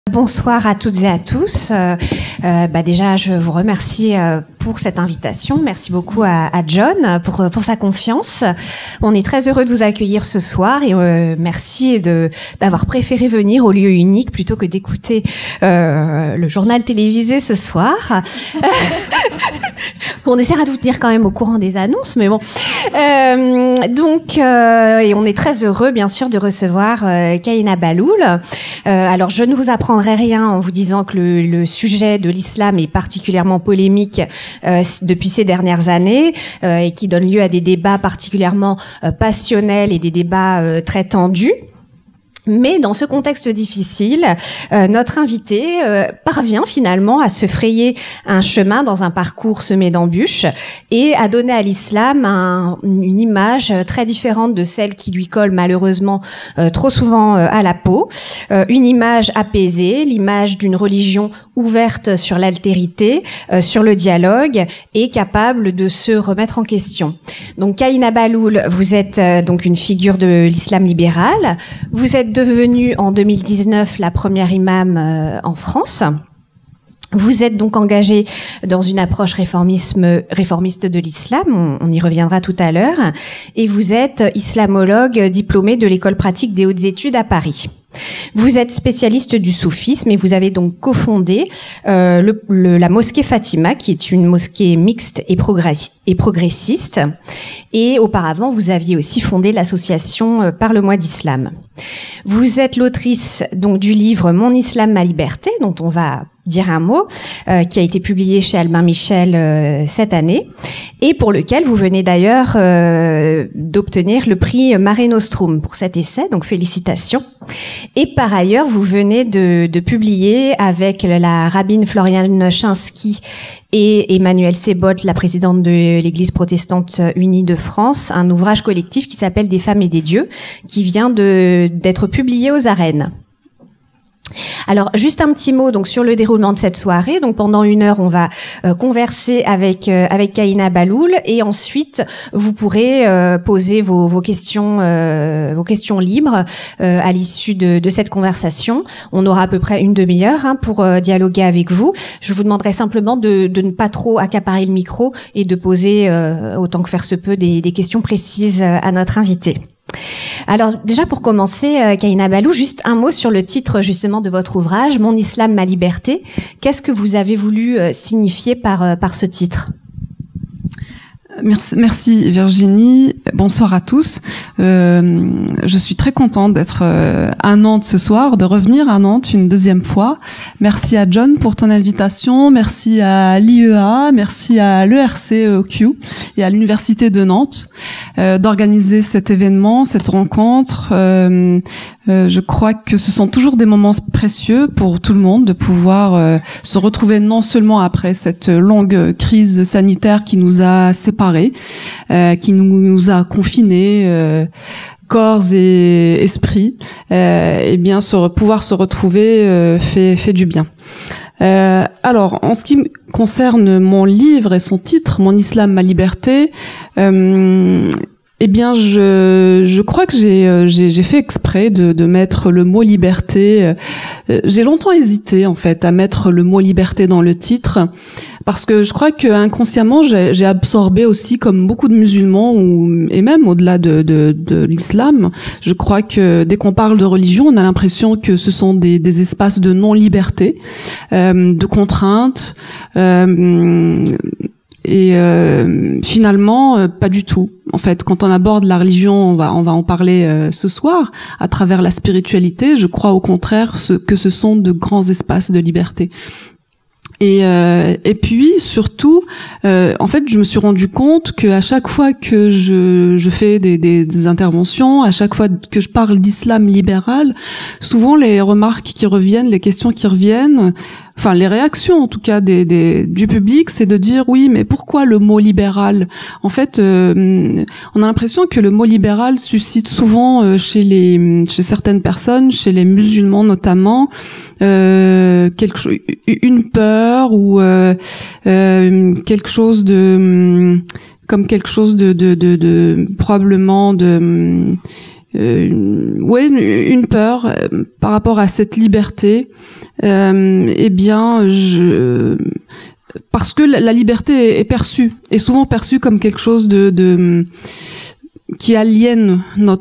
Bonsoir à toutes et à tous. Déjà, je vous remercie pour cette invitation. Merci beaucoup à John pour sa confiance. On est très heureux de vous accueillir ce soir et merci d'avoir préféré venir au lieu unique plutôt que d'écouter le journal télévisé ce soir. On essaiera de vous tenir quand même au courant des annonces, mais bon. Et on est très heureux, bien sûr, de recevoir Kahina Bahloul. Alors, je ne vous apprendrai rien en vous disant que le sujet de l'islam est particulièrement polémique depuis ces dernières années et qui donne lieu à des débats particulièrement passionnels et des débats très tendus. Mais dans ce contexte difficile, notre invité parvient finalement à se frayer un chemin dans un parcours semé d'embûches et à donner à l'islam une image très différente de celle qui lui colle malheureusement trop souvent à la peau. Une image apaisée, l'image d'une religion ouverte sur l'altérité, sur le dialogue et capable de se remettre en question. Donc Kahina Bahloul, vous êtes donc une figure de l'islam libéral. Vous êtes devenue en 2019 la première imam en France. Vous êtes donc engagée dans une approche réformiste de l'islam, on y reviendra tout à l'heure, et vous êtes islamologue diplômée de l'école pratique des hautes études à Paris. Vous êtes spécialiste du soufisme et vous avez donc cofondé la mosquée Fatima, qui est une mosquée mixte et progressiste. Et auparavant, vous aviez aussi fondé l'association Parle-moi d'Islam. Vous êtes l'autrice donc du livre Mon Islam, ma liberté, dont on va dire un mot, qui a été publié chez Albin Michel cette année, et pour lequel vous venez d'ailleurs d'obtenir le prix Mare Nostrum pour cet essai, donc félicitations. Et par ailleurs, vous venez de publier avec la rabbine Floriane Chinsky et Emmanuelle Sebold, la présidente de l'Église protestante unie de France, un ouvrage collectif qui s'appelle Des femmes et des dieux, qui vient d'être publié aux Arènes. Alors, juste un petit mot donc sur le déroulement de cette soirée. Donc, pendant 1 heure, on va converser avec Kahina Bahloul et ensuite, vous pourrez poser vos questions libres à l'issue de cette conversation. On aura à peu près 1 demi-heure pour dialoguer avec vous. Je vous demanderai simplement de ne pas trop accaparer le micro et de poser autant que faire se peut des questions précises à notre invité. Alors déjà pour commencer, Kahina Bahloul, juste un mot sur le titre justement de votre ouvrage, Mon Islam, ma liberté. Qu'est-ce que vous avez voulu signifier par ce titre ? Merci Virginie. Bonsoir à tous. Je suis très contente d'être à Nantes ce soir, de revenir à Nantes une 2e fois. Merci à John pour ton invitation. Merci à l'IEA, merci à l'ERC-OQ et à l'Université de Nantes d'organiser cet événement, cette rencontre. Je crois que ce sont toujours des moments précieux pour tout le monde de pouvoir se retrouver non seulement après cette longue crise sanitaire qui nous a séparés, qui nous a confinés, corps et esprit, et bien pouvoir se retrouver fait du bien. Alors, en ce qui concerne mon livre et son titre, Mon Islam, ma liberté, eh bien, je crois que j'ai fait exprès de mettre le mot liberté. J'ai longtemps hésité, en fait, à mettre le mot liberté dans le titre, parce que je crois que inconsciemment, j'ai absorbé aussi, comme beaucoup de musulmans, et même au-delà de l'islam, je crois que dès qu'on parle de religion, on a l'impression que ce sont des espaces de non-liberté, de contraintes, et finalement pas du tout. En fait, quand on aborde la religion, on va en parler ce soir à travers la spiritualité. Je crois au contraire que ce sont de grands espaces de liberté. Et puis surtout, en fait, je me suis rendu compte que à chaque fois que je fais des interventions, à chaque fois que je parle d'islam libéral, souvent les remarques qui reviennent, les questions qui reviennent, enfin les réactions en tout cas du public, c'est de dire oui, mais pourquoi le mot libéral ? En fait, on a l'impression que le mot libéral suscite souvent chez certaines personnes, chez les musulmans notamment, une peur ou quelque chose de probablement une peur par rapport à cette liberté. Parce que la liberté est souvent perçue comme quelque chose de qui aliène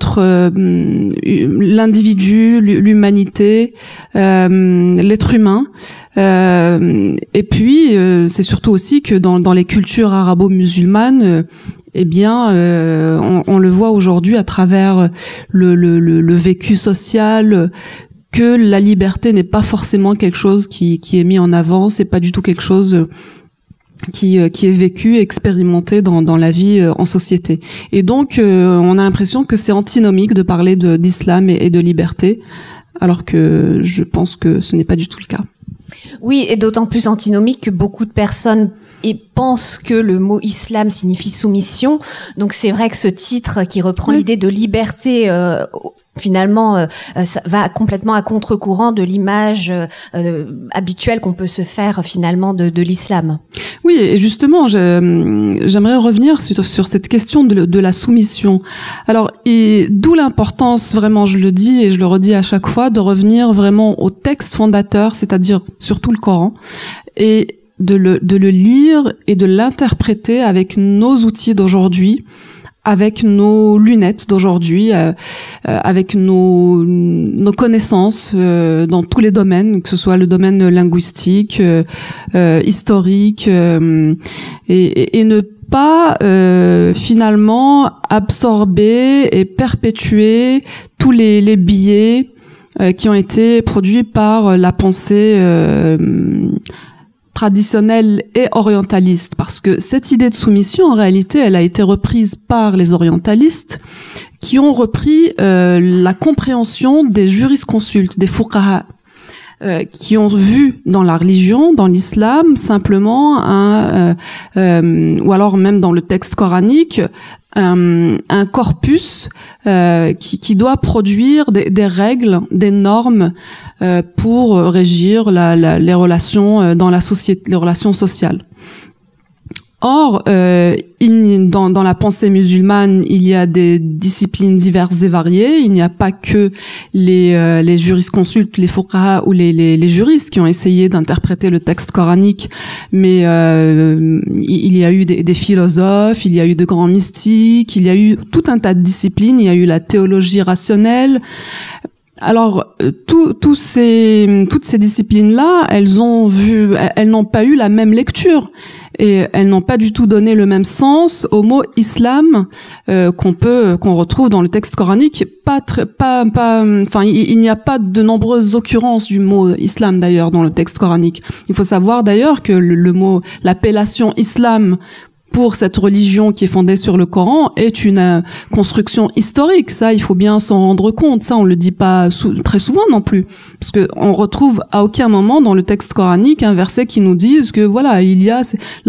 l'individu, l'humanité, l'être humain. Et puis c'est surtout aussi que dans les cultures arabo-musulmanes, on le voit aujourd'hui à travers le vécu social, que la liberté n'est pas forcément quelque chose qui est mis en avant, c'est pas du tout quelque chose qui est vécu, expérimenté dans la vie en société. Et donc on a l'impression que c'est antinomique de parler d'islam et de liberté, alors que je pense que ce n'est pas du tout le cas. Oui, et d'autant plus antinomique que beaucoup de personnes pensent que le mot islam signifie soumission. Donc c'est vrai que ce titre qui reprend l'idée de liberté finalement ça va complètement à contre-courant de l'image habituelle qu'on peut se faire finalement de l'islam. Oui, et justement j'aimerais revenir sur cette question de la soumission. Alors, et d'où l'importance, vraiment, je le dis et je le redis à chaque fois, de revenir vraiment au texte fondateur, c'est-à-dire surtout le Coran, et de le lire et de l'interpréter avec nos outils d'aujourd'hui, avec nos lunettes d'aujourd'hui, avec nos connaissances dans tous les domaines, que ce soit le domaine linguistique, historique, et ne pas finalement absorber et perpétuer tous les biais qui ont été produits par la pensée traditionnelle et orientaliste, parce que cette idée de soumission, en réalité, elle a été reprise par les orientalistes qui ont repris la compréhension des jurisconsultes, des fuqaha, qui ont vu dans la religion, dans l'islam, simplement ou alors même dans le texte coranique, un corpus qui doit produire des règles, des normes pour régir les relations dans la société, les relations sociales. Or, dans la pensée musulmane, il y a des disciplines diverses et variées. Il n'y a pas que les jurisconsultes, les fuqaha ou les juristes qui ont essayé d'interpréter le texte coranique, mais il y a eu des philosophes, il y a eu de grands mystiques, il y a eu tout un tas de disciplines. Il y a eu la théologie rationnelle. Alors, toutes ces disciplines-là, elles n'ont pas eu la même lecture et elles n'ont pas du tout donné le même sens au mot islam qu'on retrouve dans le texte coranique. Il n'y a pas de nombreuses occurrences du mot islam d'ailleurs dans le texte coranique. Il faut savoir d'ailleurs que l'appellation islam pour cette religion qui est fondée sur le Coran est une construction historique. Ça, il faut bien s'en rendre compte. Ça, on le dit pas très souvent non plus. Parce que on retrouve à aucun moment dans le texte coranique un verset qui nous dise que voilà, il y a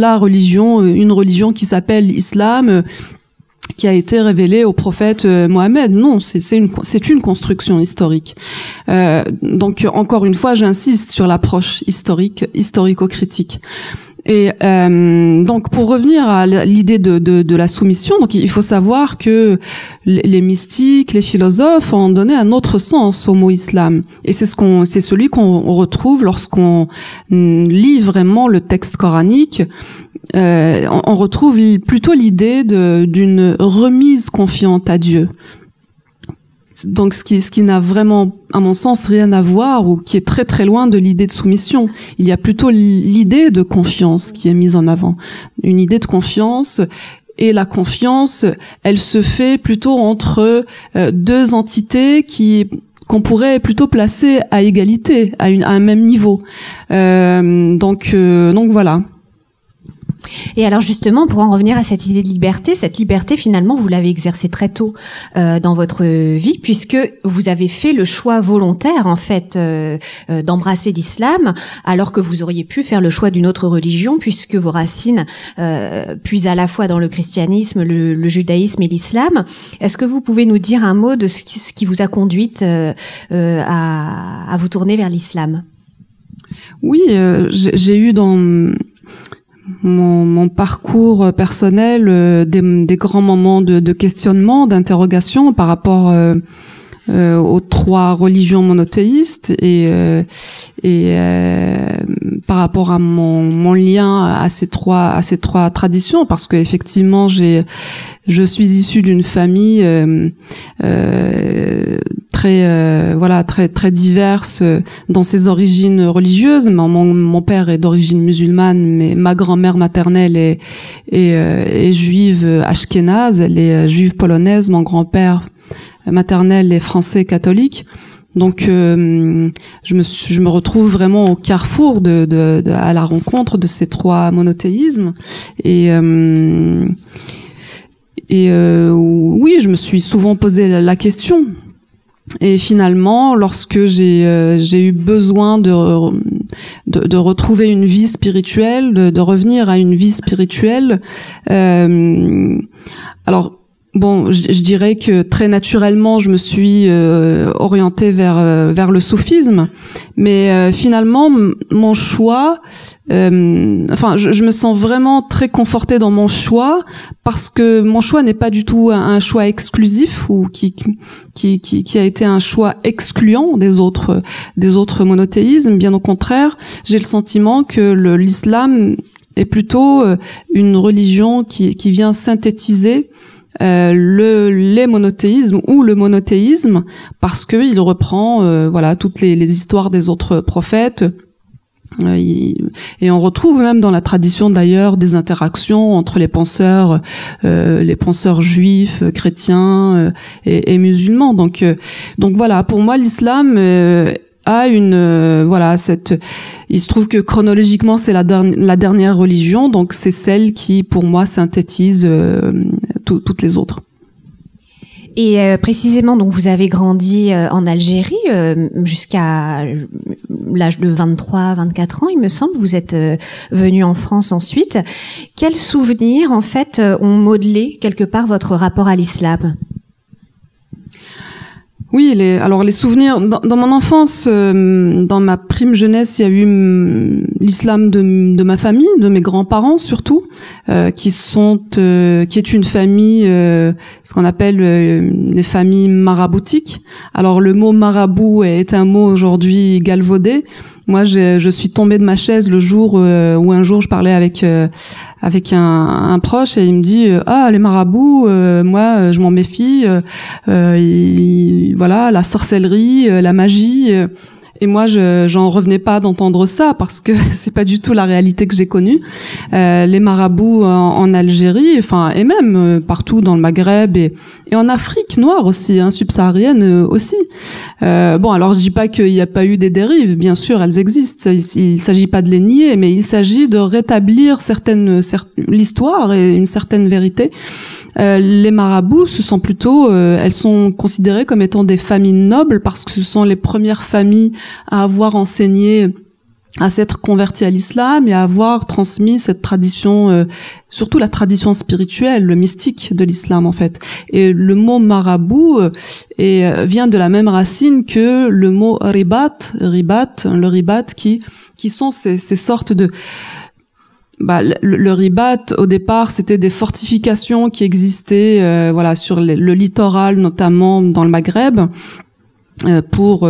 une religion qui s'appelle l'islam, qui a été révélée au prophète Mohammed. Non, c'est une construction historique. Donc, encore une fois, j'insiste sur l'approche historico-critique. Et donc pour revenir à l'idée de la soumission, donc il faut savoir que les mystiques, les philosophes ont donné un autre sens au mot islam, et c'est celui qu'on retrouve lorsqu'on lit vraiment le texte coranique. On retrouve plutôt l'idée d'une remise confiante à Dieu. Donc ce qui n'a vraiment, à mon sens, rien à voir, ou qui est très très loin de l'idée de soumission. Il y a plutôt l'idée de confiance qui est mise en avant. Une idée de confiance, et la confiance, elle se fait plutôt entre deux entités qu'on pourrait plutôt placer à égalité, à un même niveau. Donc voilà. Et alors justement, pour en revenir à cette idée de liberté, cette liberté finalement vous l'avez exercée très tôt dans votre vie, puisque vous avez fait le choix volontaire en fait d'embrasser l'islam, alors que vous auriez pu faire le choix d'une autre religion, puisque vos racines puisent à la fois dans le christianisme, le judaïsme et l'islam. Est-ce que vous pouvez nous dire un mot de ce qui vous a conduite à vous tourner vers l'islam? Oui, j'ai eu mon parcours personnel, des grands moments de questionnement, d'interrogation par rapport aux 3 religions monothéistes et par rapport à mon lien à ces trois traditions, parce que effectivement je suis issue d'une famille très diverse dans ses origines religieuses. Mon père est d'origine musulmane, mais ma grand-mère maternelle est juive ashkénaze, elle est juive polonaise, mon grand-père maternel est français catholique. Donc je me retrouve vraiment au carrefour à la rencontre de ces 3 monothéismes et oui, je me suis souvent posé la question. Et finalement, lorsque j'ai eu besoin de retrouver une vie spirituelle, de revenir à une vie spirituelle, alors bon, je dirais que très naturellement, je me suis orientée vers le soufisme, mais finalement, mon choix, je me sens vraiment très confortée dans mon choix, parce que mon choix n'est pas du tout un choix exclusif ou qui a été un choix excluant des autres monothéismes. Bien au contraire, j'ai le sentiment que l'islam est plutôt une religion qui vient synthétiser les monothéismes ou le monothéisme, parce que il reprend toutes les histoires des autres prophètes, et on retrouve même dans la tradition d'ailleurs des interactions entre les penseurs juifs, chrétiens et musulmans. Donc voilà, pour moi l'islam a il se trouve que chronologiquement c'est la dernière religion, donc c'est celle qui pour moi synthétise toutes les autres. Et précisément, donc vous avez grandi en Algérie jusqu'à l'âge de 23-24 ans, il me semble. Vous êtes venu en France ensuite. Quels souvenirs, en fait, ont modelé quelque part votre rapport à l'islam ? Oui, les souvenirs dans mon enfance, dans ma prime jeunesse, il y a eu l'islam de ma famille, de mes grands-parents surtout, qui est une famille, ce qu'on appelle les familles maraboutiques. Alors le mot marabout est un mot aujourd'hui galvaudé. Moi, je suis tombée de ma chaise le jour où un jour je parlais avec un proche, et il me dit les marabouts, moi je m'en méfie, la sorcellerie, la magie. Et moi, j'en revenais pas d'entendre ça, parce que c'est pas du tout la réalité que j'ai connue. Les marabouts en Algérie, et même partout dans le Maghreb et en Afrique noire aussi, subsaharienne aussi. Alors je dis pas qu'il n'y a pas eu des dérives, bien sûr, elles existent. Il s'agit pas de les nier, mais il s'agit de rétablir l'histoire et une certaine vérité. Les marabouts, elles sont considérées comme étant des familles nobles, parce que ce sont les premières familles à avoir enseigné, à s'être converties à l'islam et à avoir transmis cette tradition, surtout la tradition spirituelle, le mystique de l'islam en fait. Et le mot marabout vient de la même racine que le mot ribat, qui sont ces sortes de le ribat, au départ, c'était des fortifications qui existaient sur le littoral, notamment dans le Maghreb, pour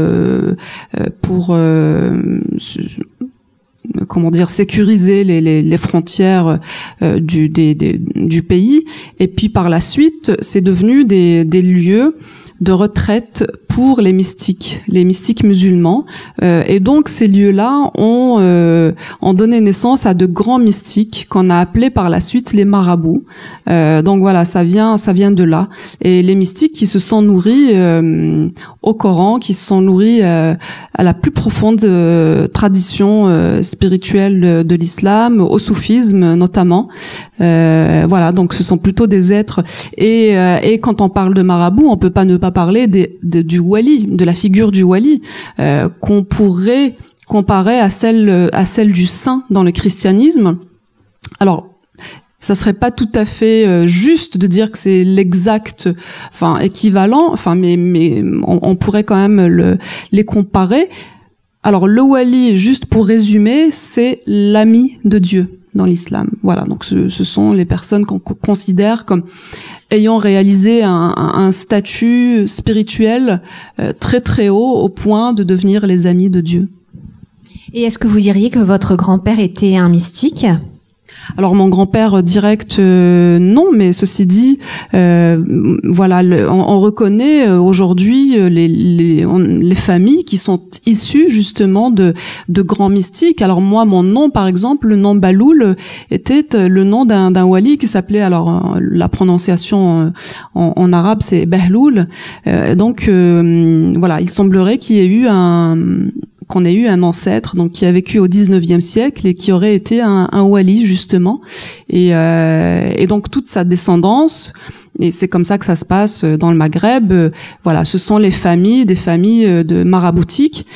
sécuriser les frontières du pays. Et puis par la suite, c'est devenu des lieux de retraite pour les mystiques musulmans, et donc ces lieux-là ont donné naissance à de grands mystiques qu'on a appelés par la suite les marabouts. Donc voilà, ça vient de là. Et les mystiques qui se sont nourris au Coran, qui se sont nourris à la plus profonde tradition spirituelle de l'islam, au soufisme notamment. Donc ce sont plutôt des êtres. Et quand on parle de marabouts, on peut pas ne pas parler du wali, de la figure du wali, qu'on pourrait comparer à celle du saint dans le christianisme. Alors, ça serait pas tout à fait juste de dire que c'est l'exact, équivalent, mais on pourrait quand même les comparer. Alors, le wali, juste pour résumer, c'est l'ami de Dieu. dans l'islam. Voilà, donc ce sont les personnes qu'on considère comme ayant réalisé un statut spirituel très très haut, au point de devenir les amis de Dieu. Et est-ce que vous diriez que votre grand-père était un mystique ? Alors mon grand-père direct, non, mais ceci dit, voilà, on reconnaît aujourd'hui les familles qui sont issues justement de grands mystiques. Alors moi, mon nom, par exemple, le nom Baloul était le nom d'un wali qui s'appelait, alors la prononciation en arabe c'est Bahloul. Donc voilà, il semblerait qu'il y ait eu qu'on ait eu un ancêtre donc qui a vécu au 19e siècle et qui aurait été un wali justement, et donc toute sa descendance, et c'est comme ça que ça se passe dans le Maghreb. Voilà, ce sont des familles de maraboutiques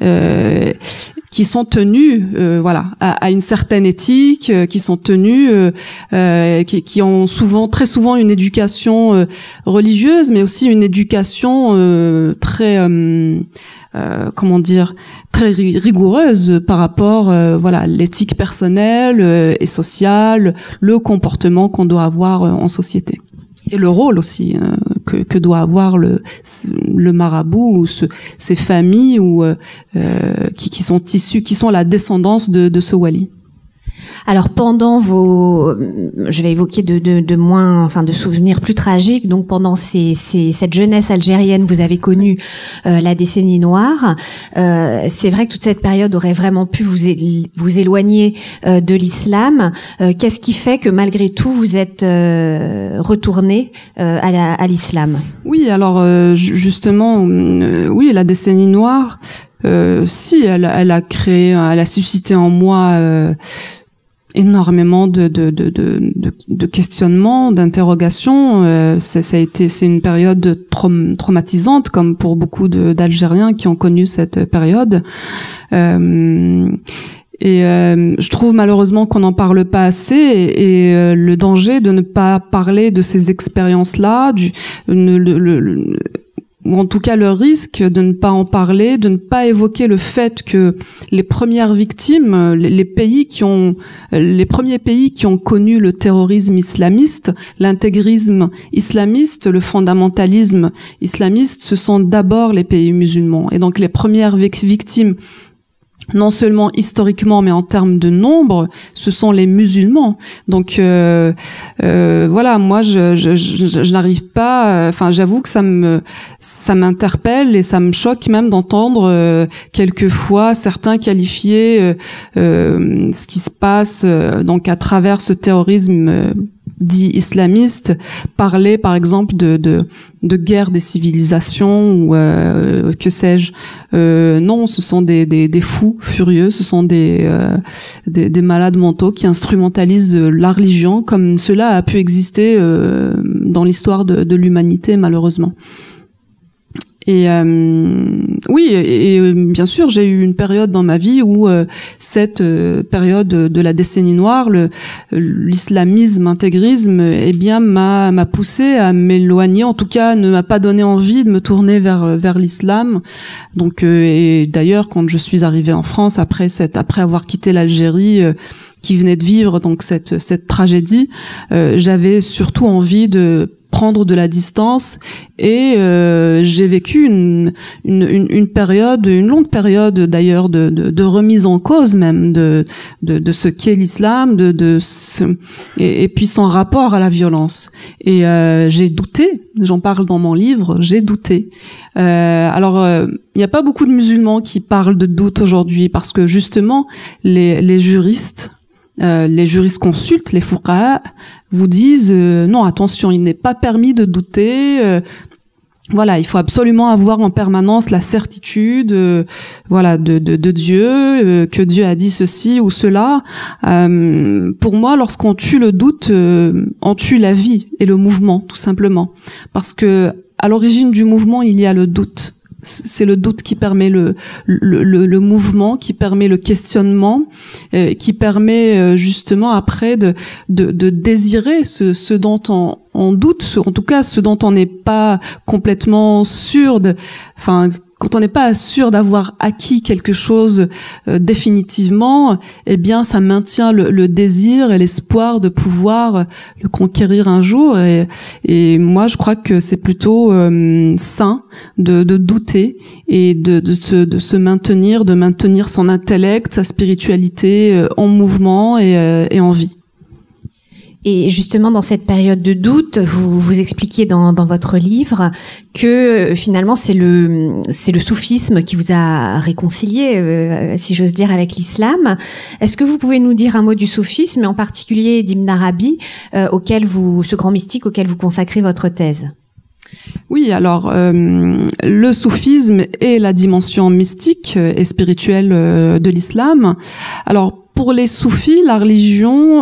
qui sont tenues voilà à une certaine éthique, qui sont tenues qui ont très souvent une éducation religieuse, mais aussi une éducation très comment dire, très rigoureuse par rapport voilà, l'éthique personnelle et sociale, le comportement qu'on doit avoir en société, et le rôle aussi que doit avoir le marabout ou ces familles ou qui sont issues, qui sont la descendance de ce wali. Alors pendant je vais évoquer de souvenirs plus tragiques. Donc pendant cette jeunesse algérienne, vous avez connu la décennie noire. C'est vrai que toute cette période aurait vraiment pu vous éloigner de l'islam. Qu'est-ce qui fait que malgré tout vous êtes retourné à l'islam? Oui, alors justement, oui, la décennie noire, si elle a suscité en moi énormément de questionnements, d'interrogations. C'est une période traumatisante, comme pour beaucoup d'Algériens qui ont connu cette période. Je trouve malheureusement qu'on n'en parle pas assez, et le danger de ne pas parler de ces expériences-là, ou en tout cas le risque de ne pas en parler, de ne pas évoquer le fait que les premières victimes, les premiers pays qui ont connu le terrorisme islamiste, l'intégrisme islamiste, le fondamentalisme islamiste, ce sont d'abord les pays musulmans. Et donc les premières victimes, non seulement historiquement, mais en termes de nombre, ce sont les musulmans. Donc voilà, moi je n'arrive pas, enfin j'avoue que ça m'interpelle et ça me choque même d'entendre quelquefois certains qualifier ce qui se passe donc à travers ce terrorisme dit islamiste, parler par exemple de guerre des civilisations ou que sais-je. Non, ce sont des fous furieux, ce sont des malades mentaux qui instrumentalisent la religion, comme cela a pu exister dans l'histoire de l'humanité, malheureusement. Et oui, et bien sûr, j'ai eu une période dans ma vie où cette période de la décennie noire, l'islamisme, intégrisme, eh bien m'a poussé à m'éloigner, en tout cas ne m'a pas donné envie de me tourner vers l'islam. Donc et d'ailleurs quand je suis arrivée en France après avoir quitté l'Algérie, qui venait de vivre donc cette tragédie, j'avais surtout envie de prendre de la distance, et j'ai vécu une longue période d'ailleurs de remise en cause même de ce qu'est l'islam, et puis son rapport à la violence. Et j'ai douté, j'en parle dans mon livre, j'ai douté. Alors il n'y a pas beaucoup de musulmans qui parlent de doute aujourd'hui, parce que justement les juristes jurisconsultes, les fuqaha, vous disent non, attention, il n'est pas permis de douter. Voilà, il faut absolument avoir en permanence la certitude, voilà, de Dieu, que Dieu a dit ceci ou cela. Pour moi, lorsqu'on tue le doute, on tue la vie et le mouvement, tout simplement, parce que à l'origine du mouvement, il y a le doute. C'est le doute qui permet le mouvement, qui permet le questionnement, qui permet justement après de désirer ce dont on doute, en tout cas ce dont on n'est pas complètement sûr quand on n'est pas sûr d'avoir acquis quelque chose définitivement, eh bien, ça maintient le désir et l'espoir de pouvoir le conquérir un jour. Et moi, je crois que c'est plutôt sain de douter et de se maintenir, de maintenir son intellect, sa spiritualité en mouvement et en vie. Et justement, dans cette période de doute, vous expliquiez dans votre livre que finalement c'est le soufisme qui vous a réconcilié, si j'ose dire, avec l'islam. Est-ce que vous pouvez nous dire un mot du soufisme, et en particulier d'Ibn Arabi, ce grand mystique auquel vous consacrez votre thèse? Oui, alors le soufisme est la dimension mystique et spirituelle de l'islam. Alors pour les soufis, la religion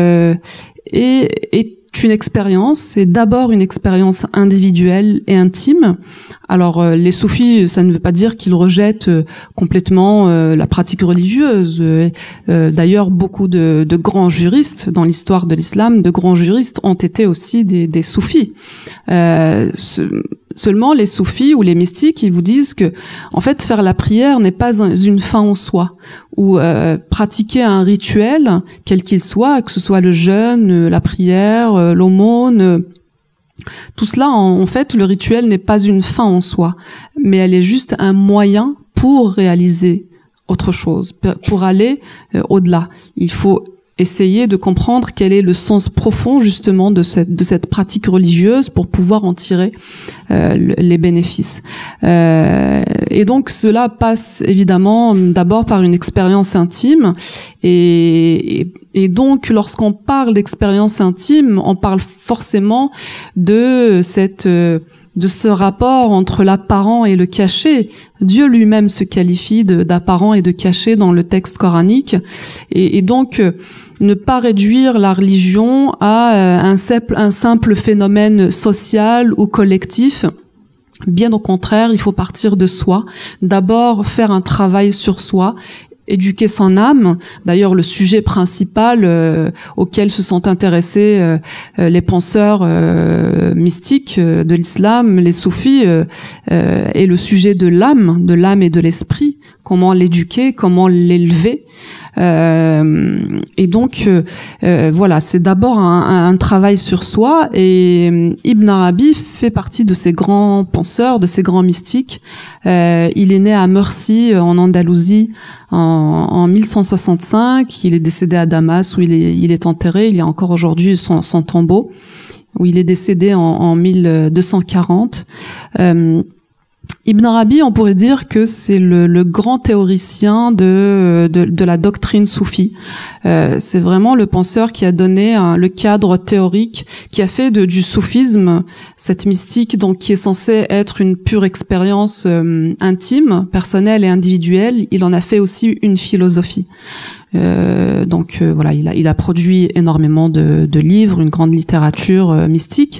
est une expérience, c'est d'abord une expérience individuelle et intime. Alors les soufis, ça ne veut pas dire qu'ils rejettent complètement la pratique religieuse. D'ailleurs, beaucoup de grands juristes dans l'histoire de l'islam, de grands juristes ont été aussi des soufis. Seulement les soufis ou les mystiques, ils vous disent que en fait faire la prière n'est pas une fin en soi, ou pratiquer un rituel quel qu'il soit, que ce soit le jeûne, la prière, l'aumône, tout cela en fait le rituel n'est pas une fin en soi, mais elle est juste un moyen pour réaliser autre chose, pour aller au-delà. Il faut essayer de comprendre quel est le sens profond justement de cette pratique religieuse pour pouvoir en tirer les bénéfices. Et donc cela passe évidemment d'abord par une expérience intime et donc lorsqu'on parle d'expérience intime, on parle forcément de ce rapport entre l'apparent et le caché. Dieu lui-même se qualifie d'apparent et de caché dans le texte coranique. Et donc, ne pas réduire la religion à un simple phénomène social ou collectif. Bien au contraire, il faut partir de soi. D'abord, faire un travail sur soi, éduquer son âme. D'ailleurs, le sujet principal auquel se sont intéressés les penseurs mystiques de l'islam, les soufis, est le sujet de l'âme et de l'esprit. Comment l'éduquer, comment l'élever. Et donc, voilà, c'est d'abord un travail sur soi. Et Ibn Arabi fait partie de ces grands penseurs, de ces grands mystiques. Il est né à Murcie, en Andalousie, en 1165. Il est décédé à Damas, où il est enterré. Il y a encore aujourd'hui son tombeau, où il est décédé en 1240. Ibn Arabi, on pourrait dire que c'est le grand théoricien de la doctrine soufie. C'est vraiment le penseur qui a donné le cadre théorique, qui a fait du soufisme cette mystique, donc qui est censée être une pure expérience intime, personnelle et individuelle. Il en a fait aussi une philosophie. Voilà, il a produit énormément de livres, une grande littérature mystique.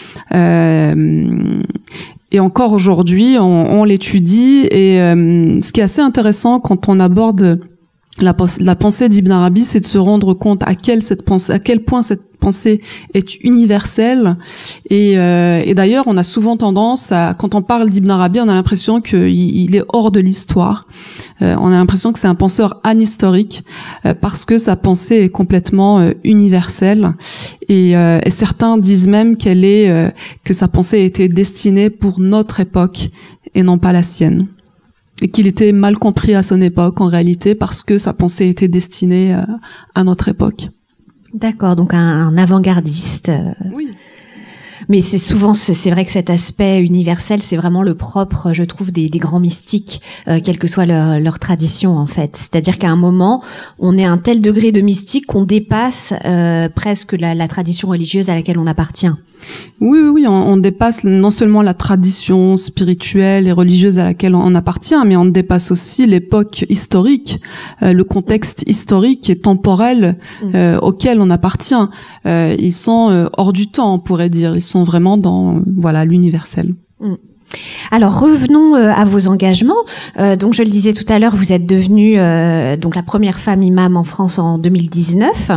Et encore aujourd'hui, on l'étudie. Et ce qui est assez intéressant quand on aborde la pensée d'Ibn Arabi, c'est de se rendre compte à quel point cette pensée est universelle. Et d'ailleurs, on a souvent tendance quand on parle d'Ibn Arabi, on a l'impression qu'il est hors de l'histoire. On a l'impression que c'est un penseur anhistorique parce que sa pensée est complètement universelle. Et certains disent même que sa pensée a été destinée pour notre époque et non pas la sienne. Et qu'il était mal compris à son époque, en réalité, parce que sa pensée était destinée à notre époque. D'accord, donc un avant-gardiste. Oui. Mais c'est vrai que cet aspect universel, c'est vraiment le propre, je trouve, des grands mystiques, quelle que soit leur tradition, en fait. C'est-à-dire qu'à un moment, on est à un tel degré de mystique qu'on dépasse presque la tradition religieuse à laquelle on appartient. Oui, on dépasse non seulement la tradition spirituelle et religieuse à laquelle on appartient, mais on dépasse aussi l'époque historique, le contexte historique et temporel auquel on appartient. Ils sont hors du temps, on pourrait dire. Ils sont vraiment dans l'universel. Alors revenons à vos engagements. Donc je le disais tout à l'heure, vous êtes devenue donc la première femme imam en France en 2019.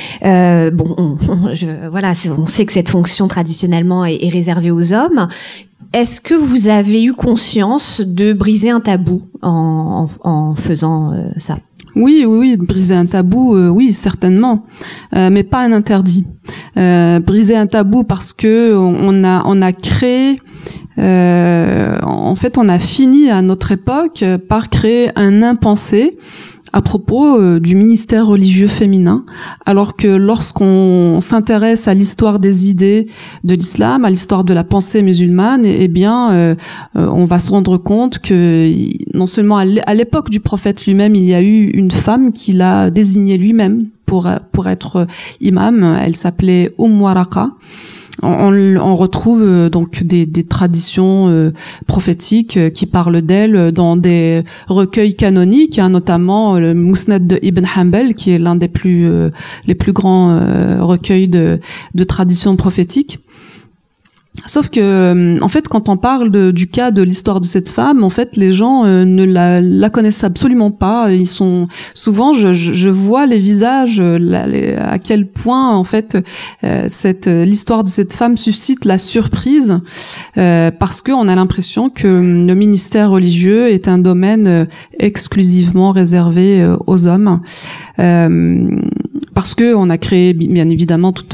On sait que cette fonction traditionnellement est réservée aux hommes. Est-ce que vous avez eu conscience de briser un tabou en faisant ça? Oui, briser un tabou, oui, certainement, mais pas un interdit. Briser un tabou parce que on a créé, en fait, on a fini à notre époque par créer un impensé à propos du ministère religieux féminin, alors que lorsqu'on s'intéresse à l'histoire des idées de l'islam, à l'histoire de la pensée musulmane, on va se rendre compte que non seulement à l'époque du prophète lui-même, il y a eu une femme qui l'a désigné lui-même pour être imam. Elle s'appelait Waraqa. On retrouve donc des traditions prophétiques qui parlent d'elle dans des recueils canoniques, notamment le Musnad de Ibn Hanbal, qui est l'un des les plus grands recueils de traditions prophétiques. Sauf que, en fait, quand on parle du cas de l'histoire de cette femme, en fait, les gens ne la connaissent absolument pas. Ils sont souvent, je vois les visages, à quel point, en fait, l'histoire de cette femme suscite la surprise, parce que on a l'impression que le ministère religieux est un domaine exclusivement réservé aux hommes, parce que on a créé, bien évidemment, tout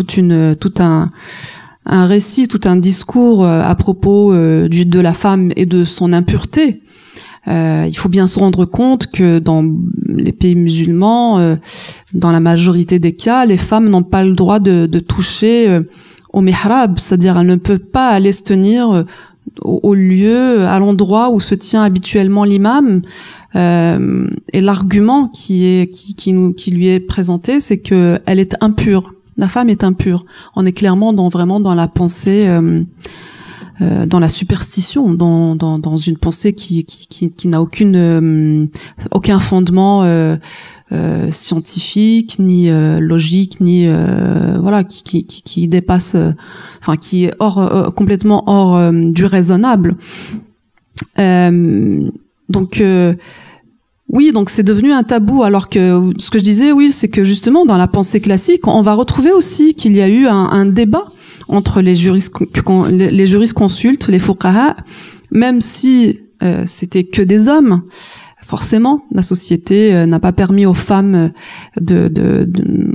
un récit, tout un discours à propos de la femme et de son impureté. Il faut bien se rendre compte que dans les pays musulmans, dans la majorité des cas, les femmes n'ont pas le droit de toucher au mihrab, c'est-à-dire elles ne peuvent pas aller se tenir au lieu, à l'endroit où se tient habituellement l'imam. Et l'argument qui lui est présenté, c'est que elle est impure. La femme est impure. On est clairement dans la pensée, dans la superstition, dans une pensée qui n'a aucun fondement scientifique, ni logique, ni qui dépasse, qui est complètement hors du raisonnable. Oui, donc c'est devenu un tabou, alors que ce que je disais, oui, c'est que justement dans la pensée classique, on va retrouver aussi qu'il y a eu un débat entre les jurisconsultes, les fuqaha, même si c'était que des hommes. Forcément, la société n'a pas permis aux femmes de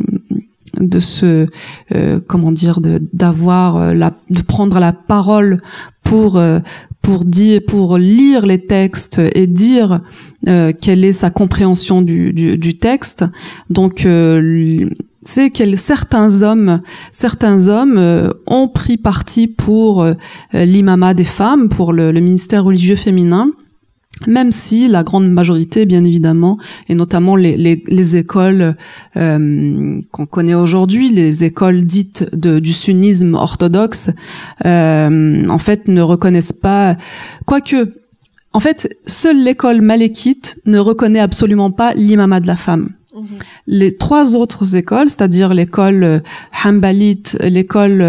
prendre la parole pour lire les textes et dire quelle est sa compréhension du texte. Donc c'est que certains hommes ont pris parti pour l'imama des femmes, pour le ministère religieux féminin, même si la grande majorité, bien évidemment, et notamment les écoles qu'on connaît aujourd'hui, les écoles dites du sunnisme orthodoxe, en fait, ne reconnaissent pas, quoique, en fait, seule l'école malékite ne reconnaît absolument pas l'imama de la femme. Les trois autres écoles, c'est-à-dire l'école hanbalite, l'école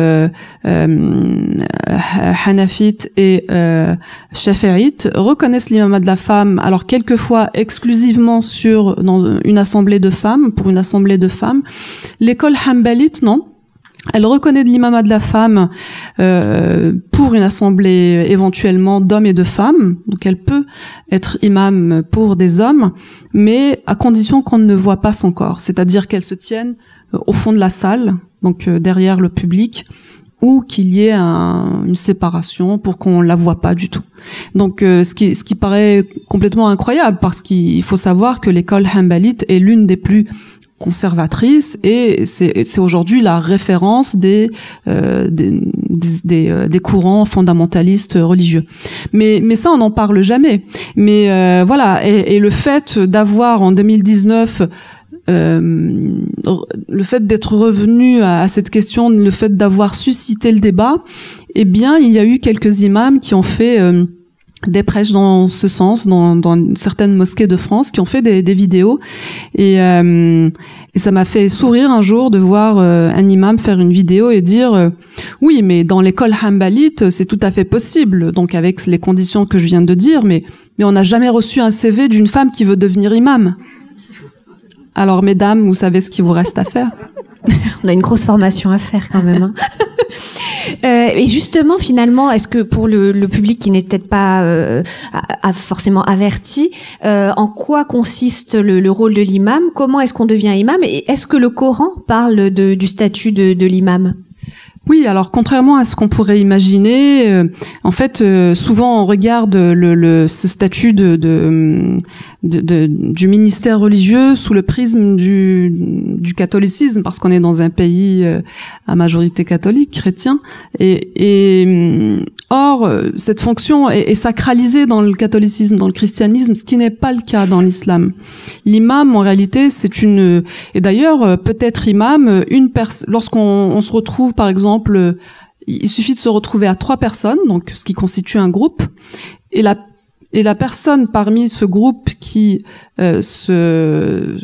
hanafite et shafi'ite, reconnaissent l'imama de la femme, alors quelquefois exclusivement dans une assemblée de femmes, pour une assemblée de femmes. L'école hanbalite, non. Elle reconnaît l'imama de la femme pour une assemblée éventuellement d'hommes et de femmes, donc elle peut être imam pour des hommes, mais à condition qu'on ne voit pas son corps, c'est-à-dire qu'elle se tienne au fond de la salle, donc derrière le public, ou qu'il y ait une séparation pour qu'on la voit pas du tout. Donc ce qui paraît complètement incroyable, parce qu'il faut savoir que l'école hanbalite est l'une des plus conservatrice, et c'est aujourd'hui la référence des courants fondamentalistes religieux. Mais ça, on n'en parle jamais. Mais voilà, et le fait d'avoir en 2019 le fait d'être revenu à cette question, le fait d'avoir suscité le débat, eh bien, il y a eu quelques imams qui ont fait des prêches dans ce sens dans certaines mosquées de France qui ont fait des vidéos et ça m'a fait sourire un jour de voir un imam faire une vidéo et dire oui mais dans l'école hanbalite c'est tout à fait possible, donc avec les conditions que je viens de dire, mais on n'a jamais reçu un CV d'une femme qui veut devenir imam. Alors mesdames, vous savez ce qu'il vous reste à faire. On a une grosse formation à faire quand même, hein. Et justement, finalement, est-ce que pour le public qui n'est peut-être pas forcément averti, en quoi consiste le rôle de l'imam? Comment est-ce qu'on devient imam? Et est-ce que le Coran parle du statut de l'imam? Oui, alors contrairement à ce qu'on pourrait imaginer, en fait, souvent on regarde ce statut du ministère religieux sous le prisme du catholicisme, parce qu'on est dans un pays à majorité catholique, chrétien, et or cette fonction est sacralisée dans le catholicisme, dans le christianisme, ce qui n'est pas le cas dans l'islam. L'imam, en réalité, et d'ailleurs peut-être imam lorsqu'on se retrouve par exemple. Il suffit de se retrouver à 3 personnes, donc ce qui constitue un groupe, et la personne parmi ce groupe qui se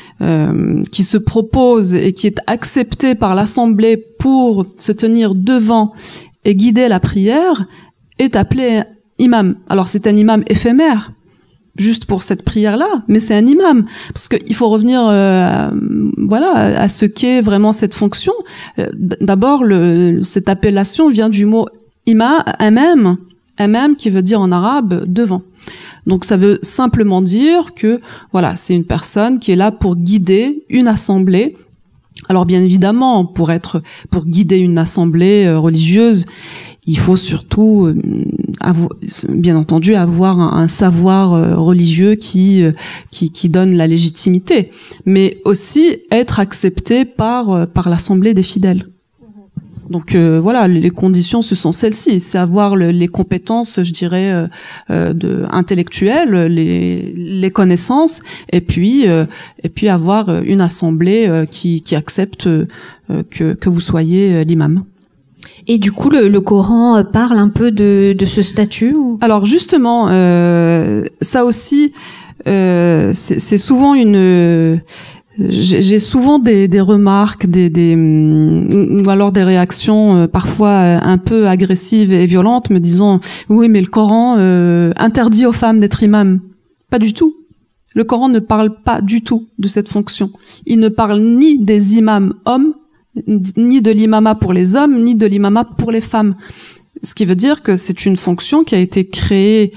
propose et qui est acceptée par l'assemblée pour se tenir devant et guider la prière est appelée imam. Alors c'est un imam éphémère, juste pour cette prière-là, mais c'est un imam, parce qu'il faut revenir à ce qu'est vraiment cette fonction. D'abord, cette appellation vient du mot imam qui veut dire en arabe devant. Donc ça veut simplement dire que voilà, c'est une personne qui est là pour guider une assemblée. Alors bien évidemment, pour guider une assemblée religieuse, il faut surtout, bien entendu, avoir un savoir religieux qui donne la légitimité, mais aussi être accepté par l'assemblée des fidèles. Donc voilà, les conditions ce sont celles-ci, c'est avoir les compétences, je dirais, intellectuelles, les connaissances, et puis avoir une assemblée qui accepte que vous soyez l'imam. Et du coup, le Coran parle un peu de ce statut ou... Alors justement, ça aussi, c'est souvent j'ai souvent des remarques, ou alors des réactions parfois un peu agressives et violentes, me disant oui, mais le Coran interdit aux femmes d'être imam. Pas du tout. Le Coran ne parle pas du tout de cette fonction. Il ne parle ni des imams hommes, ni de l'imama pour les hommes, ni de l'imama pour les femmes. Ce qui veut dire que c'est une fonction qui a été créée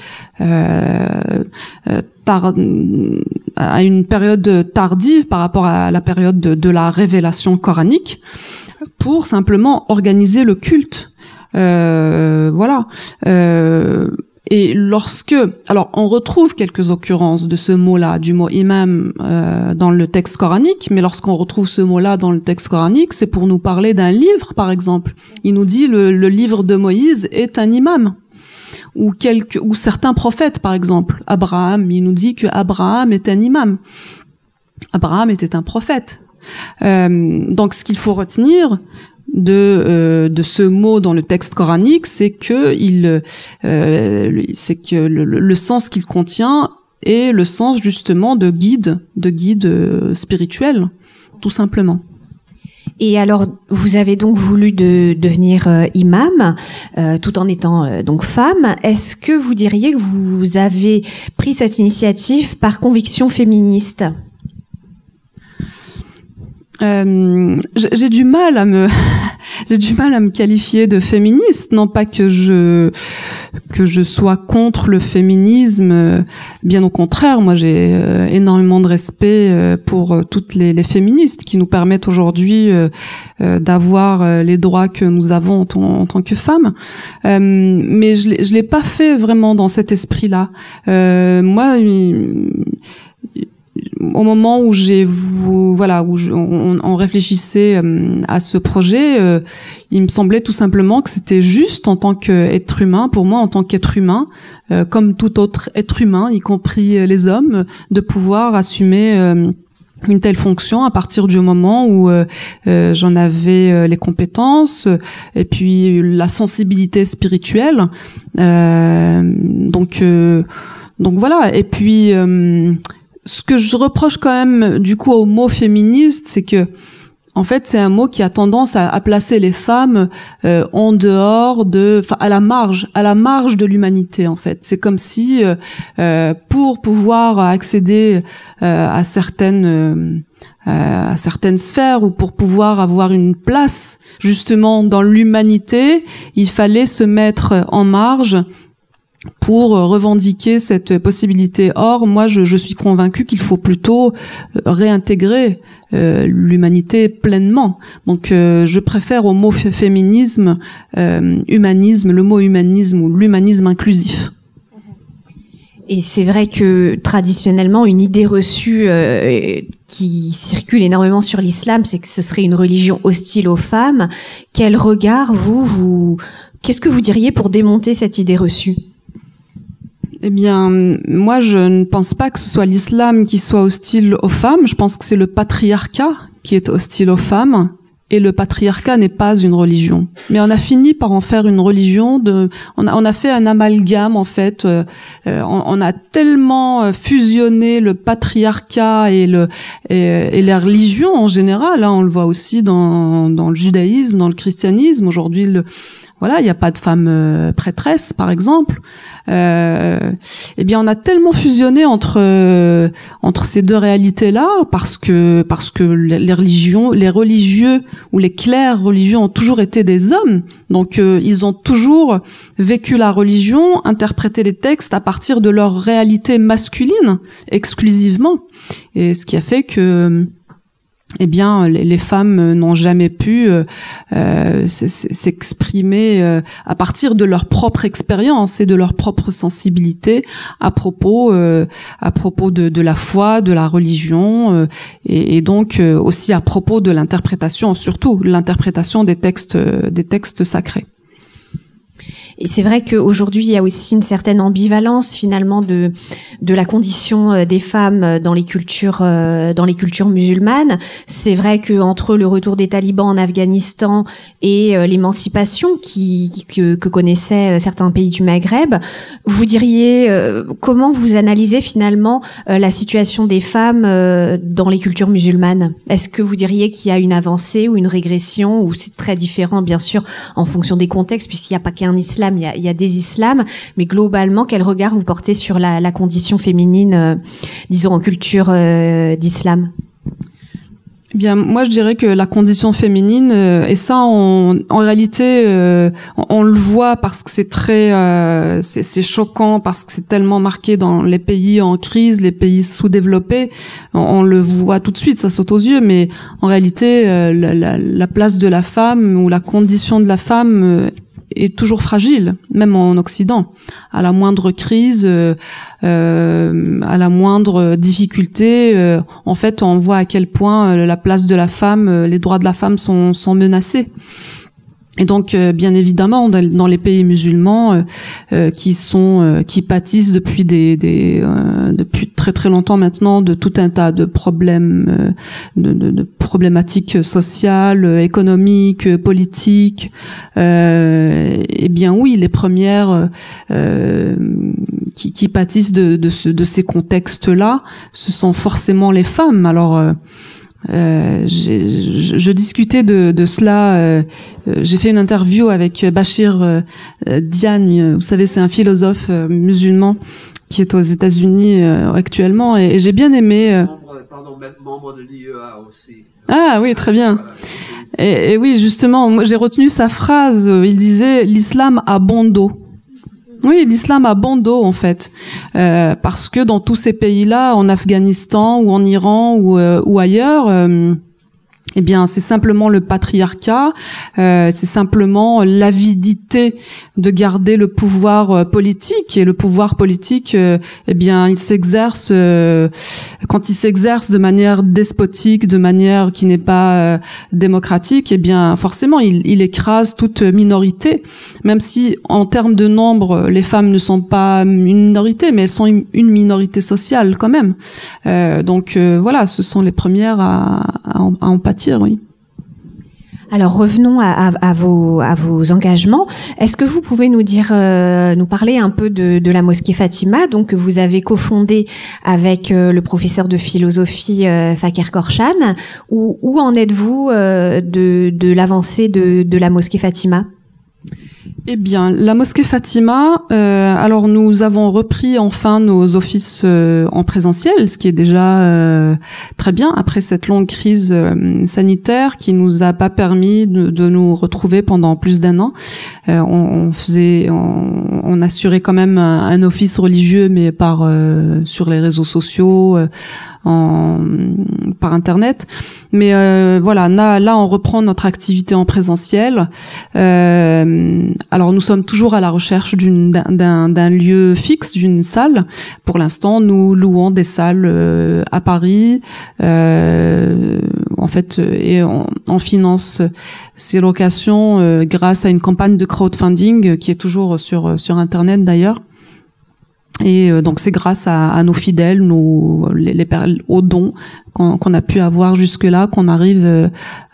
à une période tardive par rapport à la période de la révélation coranique, pour simplement organiser le culte. Et alors on retrouve quelques occurrences de ce mot-là, du mot imam dans le texte coranique, mais lorsqu'on retrouve ce mot-là dans le texte coranique, c'est pour nous parler d'un livre, par exemple. Il nous dit le livre de Moïse est un imam. Ou certains prophètes, par exemple. Abraham, il nous dit que Abraham est un imam. Abraham était un prophète. Donc ce qu'il faut retenir de ce mot dans le texte coranique, c'est que le sens qu'il contient est le sens justement de guide spirituel, tout simplement. Et alors, vous avez donc voulu devenir imam, tout en étant donc femme. Est-ce que vous diriez que vous avez pris cette initiative par conviction féministe ? J'ai du mal à me qualifier de féministe, non pas que je sois contre le féminisme, bien au contraire. Moi j'ai énormément de respect pour toutes les féministes qui nous permettent aujourd'hui d'avoir les droits que nous avons en tant que femmes, mais je l'ai pas fait vraiment dans cet esprit-là. Moi, au moment où on réfléchissait à ce projet, il me semblait tout simplement que c'était juste en tant qu'être humain, pour moi en tant qu'être humain, comme tout autre être humain, y compris les hommes, de pouvoir assumer une telle fonction à partir du moment où j'en avais les compétences et puis la sensibilité spirituelle. Donc voilà. Et puis ce que je reproche quand même du coup au mot féministe, c'est que en fait, c'est un mot qui a tendance à placer les femmes en dehors à la marge de l'humanité. En fait, c'est comme si pour pouvoir accéder à certaines sphères ou pour pouvoir avoir une place justement dans l'humanité, il fallait se mettre en marge pour revendiquer cette possibilité. Or, moi, je suis convaincue qu'il faut plutôt réintégrer l'humanité pleinement. Donc, je préfère au mot féminisme, humanisme, le mot humanisme ou l'humanisme inclusif. Et c'est vrai que traditionnellement, une idée reçue qui circule énormément sur l'islam, c'est que ce serait une religion hostile aux femmes. Quel regard qu'est-ce que vous diriez pour démonter cette idée reçue ? Eh bien, moi, je ne pense pas que ce soit l'islam qui soit hostile aux femmes. Je pense que c'est le patriarcat qui est hostile aux femmes. Et le patriarcat n'est pas une religion. Mais on a fini par en faire une religion. On a fait un amalgame, en fait. On a tellement fusionné le patriarcat et la religion en général. Là, on le voit aussi dans le judaïsme, dans le christianisme. Aujourd'hui, voilà, il n'y a pas de femmes prêtresses, par exemple. Eh bien, on a tellement fusionné entre ces deux réalités-là parce que les religieux ou les clercs religieux ont toujours été des hommes. Donc, ils ont toujours vécu la religion, interprété les textes à partir de leur réalité masculine exclusivement. Et ce qui a fait que eh bien, les femmes n'ont jamais pu s'exprimer à partir de leur propre expérience et de leur propre sensibilité à propos de la foi, de la religion, et donc aussi à propos de l'interprétation, surtout l'interprétation des textes sacrés. Et c'est vrai qu'aujourd'hui, il y a aussi une certaine ambivalence finalement de la condition des femmes dans les cultures musulmanes. C'est vrai que entre le retour des talibans en Afghanistan et l'émancipation que connaissaient certains pays du Maghreb, vous diriez comment vous analysez finalement la situation des femmes dans les cultures musulmanes? Est-ce que vous diriez qu'il y a une avancée ou une régression, ou c'est très différent bien sûr en fonction des contextes, puisqu'il n'y a pas qu'un islam, il y a des islams, mais globalement, quel regard vous portez sur la condition féminine, disons, en culture d'islam? Eh bien, moi, je dirais que la condition féminine, et ça, en réalité, on le voit parce que c'est choquant, parce que c'est tellement marqué dans les pays en crise, les pays sous-développés. On le voit tout de suite, ça saute aux yeux, mais en réalité, la place de la femme ou la condition de la femme est toujours fragile, même en Occident. À la moindre crise, à la moindre difficulté, en fait, on voit à quel point la place de la femme, les droits de la femme sont menacés. Et donc, bien évidemment, dans les pays musulmans qui pâtissent depuis depuis très très longtemps maintenant de tout un tas de problèmes, de problématiques sociales, économiques, politiques. Eh bien oui, les premières qui pâtissent de ces contextes-là, ce sont forcément les femmes. Alors je discutais de cela. J'ai fait une interview avec Bachir Diagne. Vous savez, c'est un philosophe musulman qui est aux États-Unis actuellement, et j'ai bien aimé. Membre de l'IEA aussi. Ah oui, très bien. Et oui, justement, moi j'ai retenu sa phrase. Il disait l'islam a bon dos. Oui, l'islam a bon dos en fait, parce que dans tous ces pays-là, en Afghanistan ou en Iran ou ailleurs, eh bien, c'est simplement le patriarcat, c'est simplement l'avidité de garder le pouvoir politique. Et le pouvoir politique, eh bien, il s'exerce quand il s'exerce de manière despotique, de manière qui n'est pas démocratique. Eh bien, forcément, il écrase toute minorité. Même si, en termes de nombre, les femmes ne sont pas une minorité, mais elles sont une minorité sociale quand même. Donc voilà, ce sont les premières à en pâtir. Oui. Alors revenons à vos engagements. Est-ce que vous pouvez nous parler un peu de la mosquée Fatima, donc que vous avez cofondée avec le professeur de philosophie Fakir Korshan. Où en êtes-vous de l'avancée de la mosquée Fatima ? Eh bien, la mosquée Fatima, alors nous avons repris enfin nos offices en présentiel, ce qui est déjà très bien après cette longue crise sanitaire qui nous a pas permis de nous retrouver pendant plus d'1 an. On assurait quand même un office religieux, mais sur les réseaux sociaux, par internet, mais voilà, là on reprend notre activité en présentiel. Alors nous sommes toujours à la recherche d'un lieu fixe, d'une salle. Pour l'instant, nous louons des salles à Paris, en fait, et on finance ces locations grâce à une campagne de crowdfunding qui est toujours sur internet d'ailleurs. Et donc c'est grâce à nos fidèles, aux dons qu'on a pu avoir jusque-là, qu'on arrive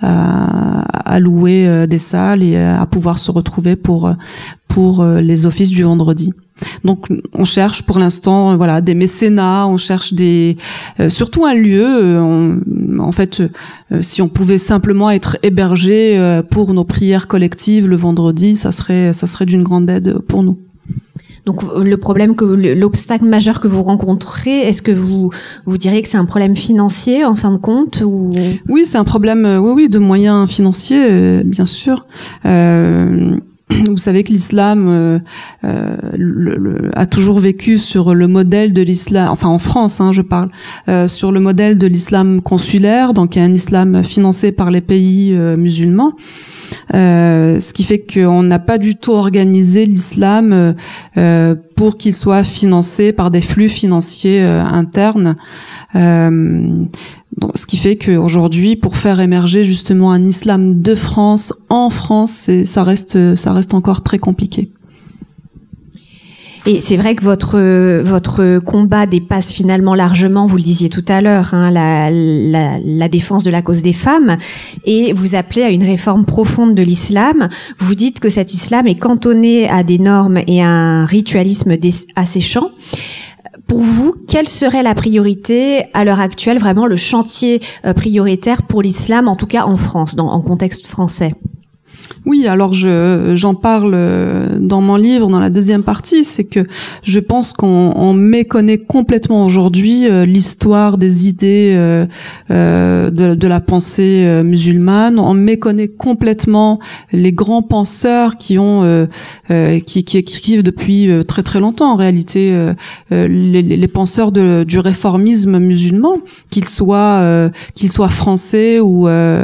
à louer des salles et à pouvoir se retrouver pour les offices du vendredi. Donc on cherche pour l'instant voilà des mécénats, on cherche surtout un lieu. En fait, si on pouvait simplement être hébergé pour nos prières collectives le vendredi, ça serait d'une grande aide pour nous. Donc l'obstacle majeur que vous rencontrez, est-ce que vous diriez que c'est un problème financier en fin de compte ou... Oui, c'est un problème de moyens financiers, bien sûr. Vous savez que l'islam a toujours vécu sur le modèle de l'islam, enfin en France, je parle, sur le modèle de l'islam consulaire, donc un islam financé par les pays musulmans. Ce qui fait qu'on n'a pas du tout organisé l'islam pour qu'il soit financé par des flux financiers internes. Donc, ce qui fait qu'aujourd'hui, pour faire émerger justement un islam de France en France, ça reste encore très compliqué. Et c'est vrai que votre combat dépasse finalement largement, vous le disiez tout à l'heure, la défense de la cause des femmes, et vous appelez à une réforme profonde de l'islam. Vous dites que cet islam est cantonné à des normes et à un ritualisme asséchant. Pour vous, quelle serait la priorité à l'heure actuelle, vraiment le chantier prioritaire pour l'islam, en tout cas en France, en contexte français ? Oui, alors j'en parle dans mon livre, dans la deuxième partie, c'est que je pense qu'on méconnaît complètement aujourd'hui l'histoire des idées de la pensée musulmane. On méconnaît complètement les grands penseurs qui écrivent depuis très très longtemps en réalité, les penseurs du réformisme musulman, qu'ils soient français ou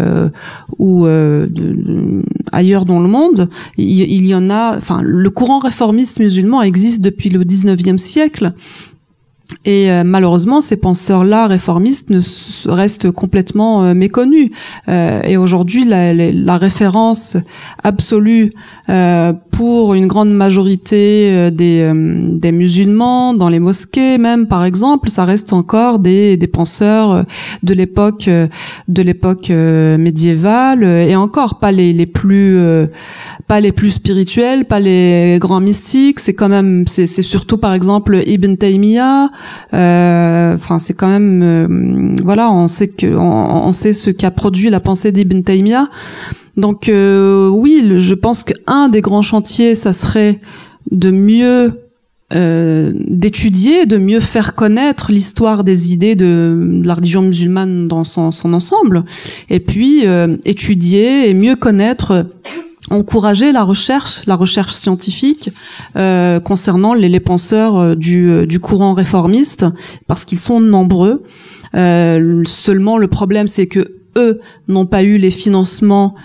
ailleurs dans le monde, il y en a, enfin, le courant réformiste musulman existe depuis le 19e siècle. Et malheureusement, ces penseurs-là réformistes restent complètement méconnus. Et aujourd'hui, la référence absolue pour une grande majorité des musulmans, dans les mosquées même, par exemple, ça reste encore des penseurs de l'époque médiévale, et encore pas les plus spirituels, pas les grands mystiques. C'est quand même, c'est surtout par exemple Ibn Taymiyyah. Enfin, c'est quand même voilà, on sait ce qu'a produit la pensée d'Ibn Taymiyyah. Donc oui, je pense qu'un des grands chantiers, ça serait de mieux d'étudier, de mieux faire connaître l'histoire des idées de la religion musulmane dans son ensemble, et puis étudier et mieux connaître, encourager la recherche scientifique concernant les penseurs du courant réformiste, parce qu'ils sont nombreux. Seulement, le problème, c'est que eux n'ont pas eu les financements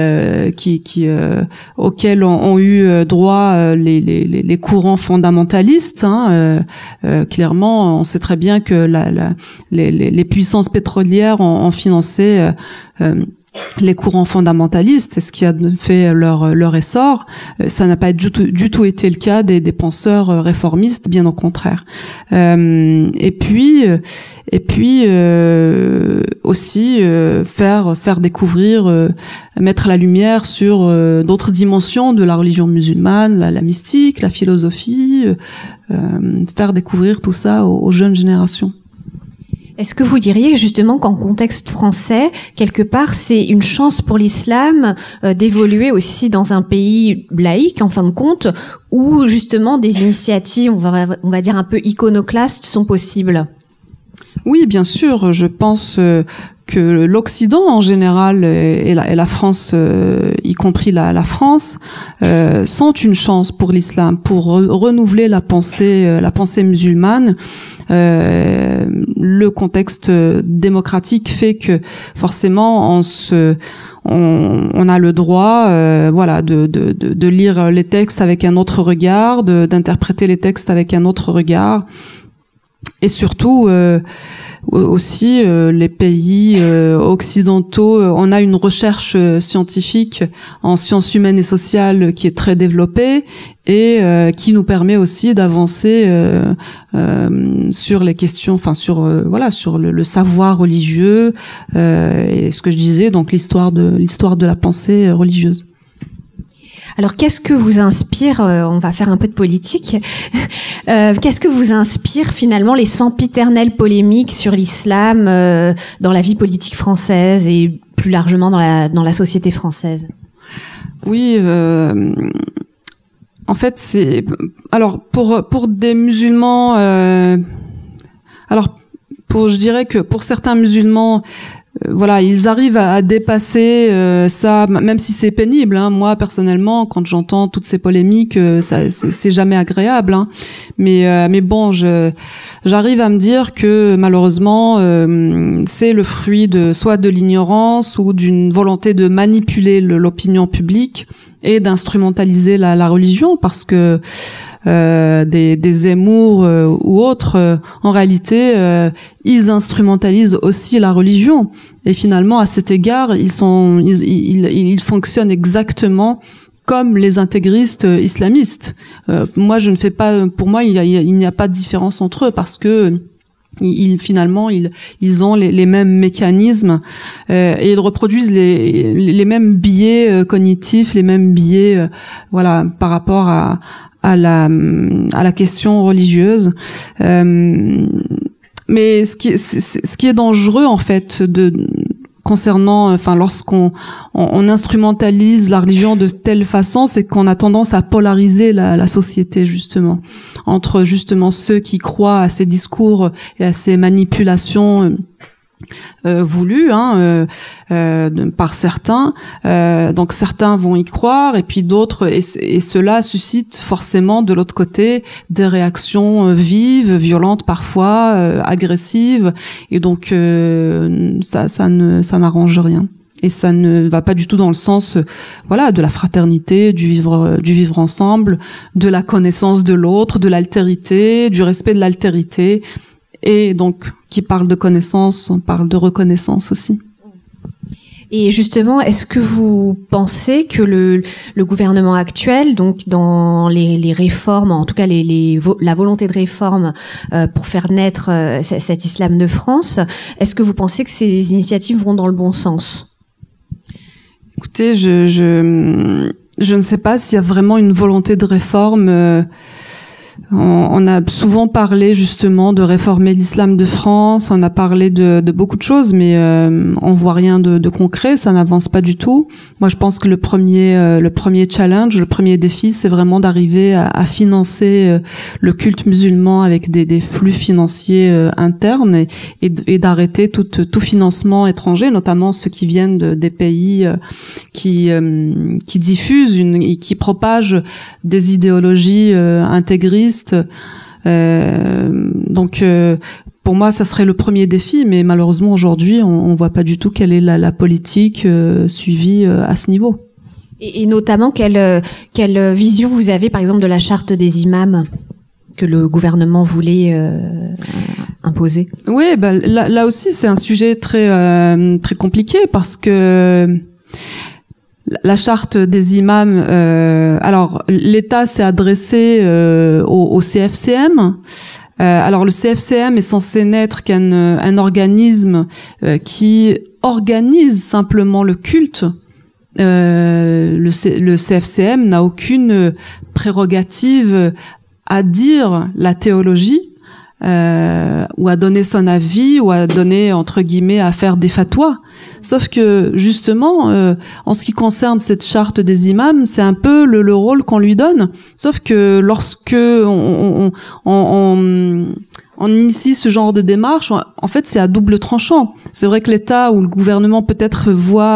auxquels ont eu droit les courants fondamentalistes. Clairement, on sait très bien que les puissances pétrolières ont financé les courants fondamentalistes, c'est ce qui a fait leur essor. Ça n'a pas du tout été le cas des penseurs réformistes, bien au contraire. Et puis aussi faire découvrir, mettre la lumière sur d'autres dimensions de la religion musulmane, la mystique, la philosophie, faire découvrir tout ça aux jeunes générations. Est-ce que vous diriez justement qu'en contexte français, quelque part, c'est une chance pour l'islam d'évoluer aussi dans un pays laïque, en fin de compte, où justement des initiatives, on va dire un peu iconoclastes, sont possibles? Oui, bien sûr. Je pense que l'Occident en général et la France, y compris la France, sont une chance pour l'islam, pour renouveler la pensée musulmane. Le contexte démocratique fait que forcément on a le droit, de lire les textes avec un autre regard, d'interpréter les textes avec un autre regard, et surtout aussi les pays occidentaux, on a une recherche scientifique en sciences humaines et sociales qui est très développée et qui nous permet aussi d'avancer sur les questions, sur le savoir religieux et ce que je disais, donc l'histoire de la pensée religieuse. Alors, qu'est-ce que vous inspire, on va faire un peu de politique, qu'est-ce que vous inspire finalement les sempiternelles polémiques sur l'islam dans la vie politique française et plus largement dans la société française? Oui, en fait, c'est... Alors, pour des musulmans... je dirais que pour certains musulmans... ils arrivent à dépasser ça, même si c'est pénible. Moi, personnellement, quand j'entends toutes ces polémiques, c'est jamais agréable. Mais bon, j'arrive à me dire que malheureusement, c'est le fruit soit de l'ignorance ou d'une volonté de manipuler l'opinion publique et d'instrumentaliser la religion, parce que des Zemmour ou autres, en réalité, ils instrumentalisent aussi la religion. Et finalement, à cet égard, ils fonctionnent exactement comme les intégristes islamistes. Moi, je ne fais pas. Pour moi, il n'y a pas de différence entre eux, parce que finalement, ils ont les mêmes mécanismes et ils reproduisent les mêmes biais cognitifs, les mêmes biais, par rapport à la question religieuse. Mais ce qui est dangereux en fait concernant, lorsqu'on instrumentalise la religion de telle façon, c'est qu'on a tendance à polariser la société, justement, entre justement ceux qui croient à ces discours et à ces manipulations voulu par certains, donc certains vont y croire et puis d'autres, et cela suscite forcément de l'autre côté des réactions vives, violentes parfois, agressives, et donc ça n'arrange rien. Et ça ne va pas du tout dans le sens, de la fraternité, du vivre ensemble, de la connaissance de l'autre, de l'altérité, du respect de l'altérité. Et donc, qui parle de connaissance, on parle de reconnaissance aussi. Et justement, est-ce que vous pensez que le gouvernement actuel, donc dans les réformes, en tout cas la volonté de réforme pour faire naître cet islam de France, est-ce que vous pensez que ces initiatives vont dans le bon sens? Écoutez, je ne sais pas s'il y a vraiment une volonté de réforme. On a souvent parlé justement de réformer l'islam de France, on a parlé de beaucoup de choses, mais on voit rien de concret, ça n'avance pas du tout. Moi, je pense que le premier challenge, le premier défi, c'est vraiment d'arriver à financer le culte musulman avec des flux financiers internes et d'arrêter tout financement étranger, notamment ceux qui viennent des pays qui diffusent et qui propagent des idéologies intégristes. Donc pour moi, ça serait le premier défi, mais malheureusement aujourd'hui, on voit pas du tout quelle est la politique suivie à ce niveau. Et notamment, quelle vision vous avez, par exemple, de la charte des imams que le gouvernement voulait imposer? Oui, là aussi, c'est un sujet très très compliqué parce que la charte des imams, alors l'État s'est adressé au CFCM. Alors le CFCM est censé n'être qu'un organisme qui organise simplement le culte. Le CFCM n'a aucune prérogative à dire la théologie, ou à donner son avis, ou à donner, entre guillemets, à faire des fatwas. Sauf que, justement, en ce qui concerne cette charte des imams, c'est un peu le rôle qu'on lui donne. Sauf que lorsque on initie ce genre de démarche, en fait, c'est à double tranchant. C'est vrai que l'État ou le gouvernement peut-être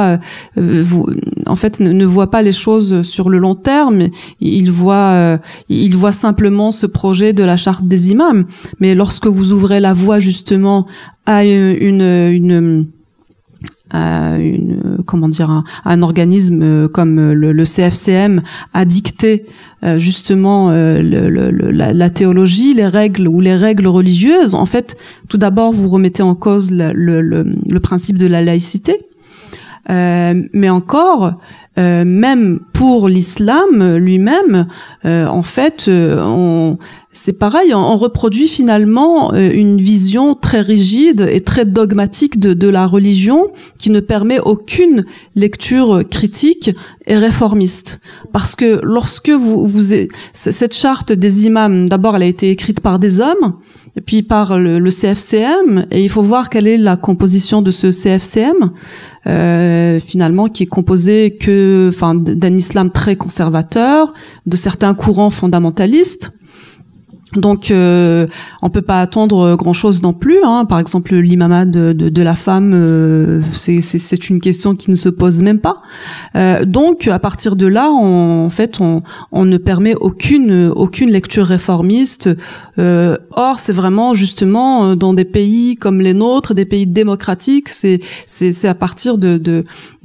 en fait, ne voit pas les choses sur le long terme. Il voit simplement ce projet de la charte des imams. Mais lorsque vous ouvrez la voie justement à un organisme comme le CFCM a dicté justement la théologie, les règles religieuses, en fait, tout d'abord vous remettez en cause le principe de la laïcité, mais encore même pour l'islam lui-même, en fait, c'est pareil, on reproduit finalement une vision très rigide et très dogmatique de la religion qui ne permet aucune lecture critique et réformiste. Parce que lorsque cette charte des imams, d'abord elle a été écrite par des hommes, et puis par le CFCM, et il faut voir quelle est la composition de ce CFCM, finalement, qui est composé d'un islam très conservateur, de certains courants fondamentalistes. Donc, on peut pas attendre grand-chose non plus. Par exemple, l'imamat de la femme, c'est une question qui ne se pose même pas. Donc, à partir de là, on ne permet aucune lecture réformiste. Or, c'est vraiment justement dans des pays comme les nôtres, des pays démocratiques, c'est à partir de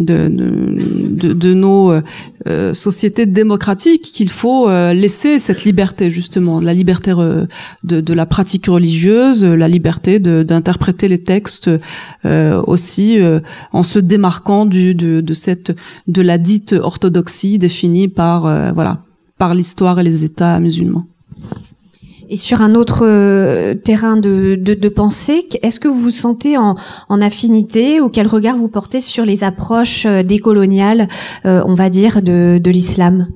nos sociétés démocratiques qu'il faut laisser cette liberté, justement, la liberté de la pratique religieuse, la liberté d'interpréter les textes aussi en se démarquant de la dite orthodoxie définie par l'histoire et les États musulmans. Et sur un autre terrain de pensée, est-ce que vous vous sentez en affinité, ou quel regard vous portez sur les approches décoloniales, on va dire, de l'islam?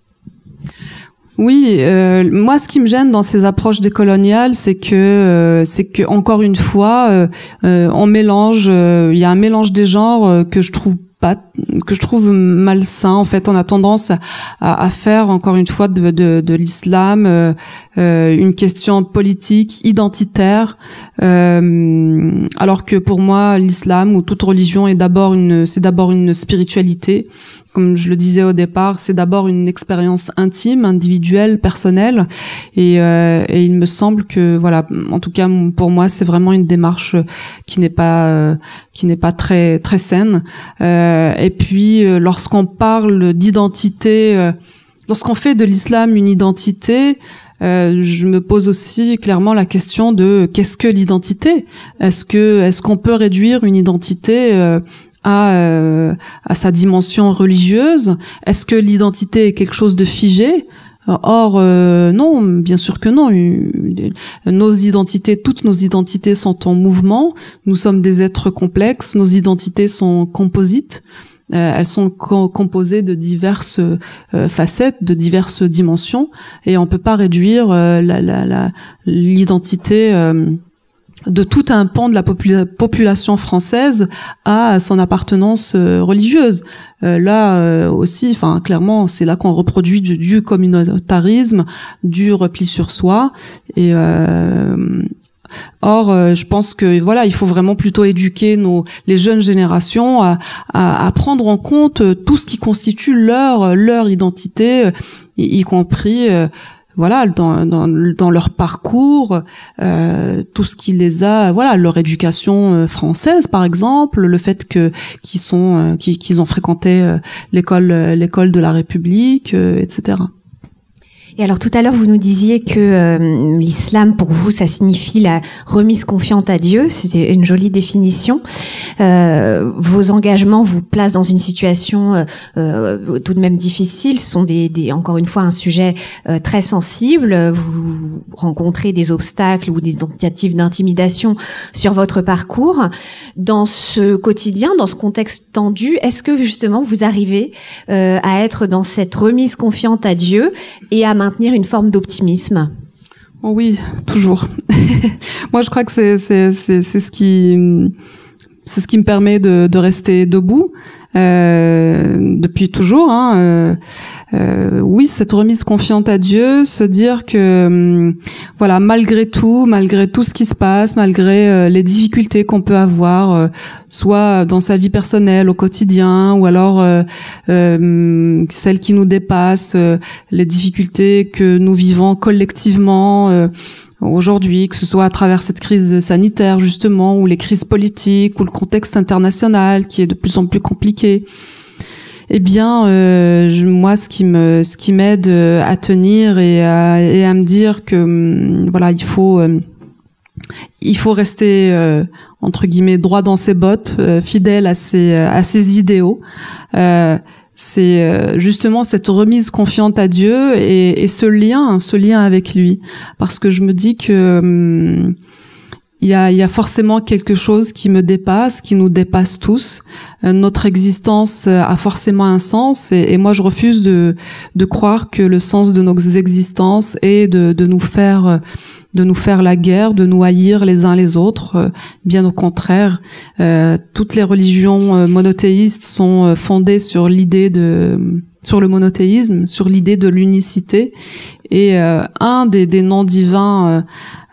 Oui, moi, ce qui me gêne dans ces approches décoloniales, c'est que encore une fois, on mélange, il y a un mélange des genres que je trouve malsain. En fait, on a tendance à faire, encore une fois, de l'islam une question politique, identitaire, alors que pour moi, l'islam ou toute religion c'est d'abord une spiritualité. Comme je le disais au départ, c'est d'abord une expérience intime, individuelle, personnelle, et il me semble que, voilà, en tout cas pour moi, c'est vraiment une démarche qui n'est pas très très saine. Et puis, lorsqu'on parle d'identité, lorsqu'on fait de l'islam une identité, je me pose aussi clairement la question de qu'est-ce que l'identité? Est-ce qu'on peut réduire une identité à sa dimension religieuse? Est-ce que l'identité est quelque chose de figé? Or, non, bien sûr que non. Toutes nos identités sont en mouvement. Nous sommes des êtres complexes. Nos identités sont composites. Elles sont composées de diverses facettes, de diverses dimensions, et on peut pas réduire l'identité de tout un pan de la population française à son appartenance religieuse. Là aussi, clairement, c'est là qu'on reproduit du communautarisme, du repli sur soi, et or, je pense que voilà, il faut vraiment plutôt éduquer les jeunes générations à prendre en compte tout ce qui constitue leur identité, y compris voilà, dans leur parcours, tout ce qui les a, voilà, leur éducation française par exemple, le fait qu'ils ont fréquenté l'école de la République, etc. Et alors tout à l'heure, vous nous disiez que l'islam, pour vous, ça signifie la remise confiante à Dieu. C'était une jolie définition. Vos engagements vous placent dans une situation tout de même difficile. Ce sont encore une fois un sujet très sensible. Vous rencontrez des obstacles ou des tentatives d'intimidation sur votre parcours. Dans ce quotidien, dans ce contexte tendu, est-ce que justement vous arrivez à être dans cette remise confiante à Dieu et à maintenir une forme d'optimisme? Oh oui, toujours. Moi, je crois que c'est ce qui me permet de rester debout depuis toujours. Oui, cette remise confiante à Dieu, se dire que voilà, malgré tout ce qui se passe, malgré les difficultés qu'on peut avoir, soit dans sa vie personnelle au quotidien, ou alors celles qui nous dépassent, les difficultés que nous vivons collectivement aujourd'hui, que ce soit à travers cette crise sanitaire justement, ou les crises politiques, ou le contexte international qui est de plus en plus compliqué. Eh bien, moi, ce qui m'aide à tenir et à me dire que voilà, il faut rester entre guillemets droit dans ses bottes, fidèle à ses idéaux. C'est justement cette remise confiante à Dieu et ce lien avec lui, parce que je me dis que il y a forcément quelque chose qui me dépasse, qui nous dépasse tous. Notre existence a forcément un sens, et moi je refuse de croire que le sens de nos existences est de nous faire la guerre, de nous haïr les uns les autres. Bien au contraire, toutes les religions monothéistes sont fondées sur le monothéisme, sur l'idée de l'unicité, et un des noms divins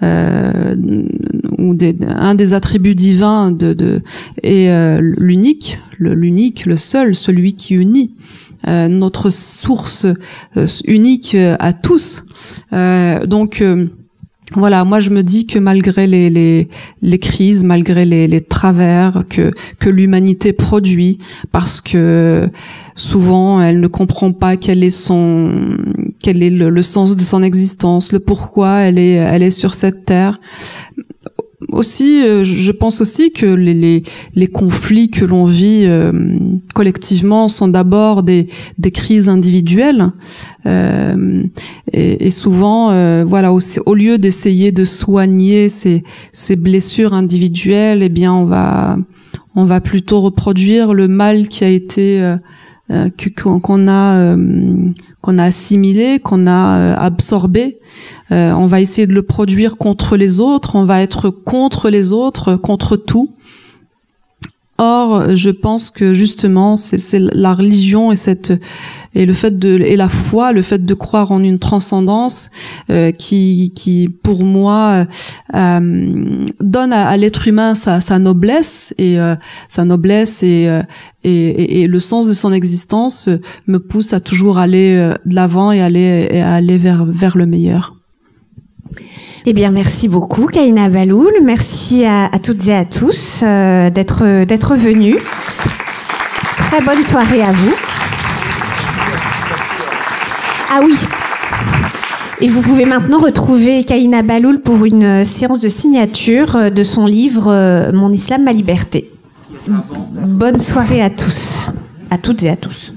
ou un des attributs divins est l'unique, le seul, celui qui unit, notre source unique à tous. Donc voilà, moi je me dis que malgré les crises, malgré les travers que l'humanité produit, parce que souvent elle ne comprend pas quel est le sens de son existence, le pourquoi elle est sur cette terre. Aussi, je pense aussi que les conflits que l'on vit collectivement sont d'abord des crises individuelles, et souvent, voilà, au lieu d'essayer de soigner ces blessures individuelles, eh bien, on va plutôt reproduire le mal qui a été qu'on a assimilé, qu'on a absorbé. On va essayer de le produire contre les autres, on va être contre les autres, contre tout. Or, je pense que justement, c'est la religion et la foi, le fait de croire en une transcendance qui pour moi donne à l'être humain sa noblesse, et sa noblesse et le sens de son existence me pousse à toujours aller de l'avant et aller vers le meilleur. Eh bien, merci beaucoup, Kahina Bahloul. Merci à toutes et à tous d'être venus. Très bonne soirée à vous. Ah oui. Et vous pouvez maintenant retrouver Kahina Bahloul pour une séance de signature de son livre Mon Islam, ma liberté. Bonne soirée à tous, à toutes et à tous.